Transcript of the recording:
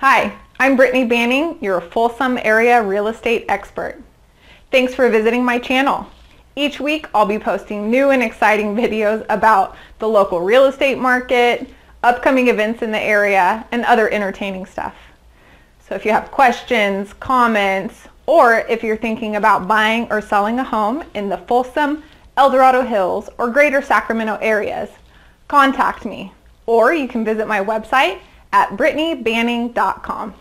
Hi, I'm Brittany Banning, your Folsom area real estate expert. Thanks for visiting my channel. Each week I'll be posting new and exciting videos about the local real estate market, upcoming events in the area, and other entertaining stuff. So if you have questions, comments, or if you're thinking about buying or selling a home in the Folsom, El Dorado Hills, or greater Sacramento areas, contact me, or you can visit my website at brittanybanning.com.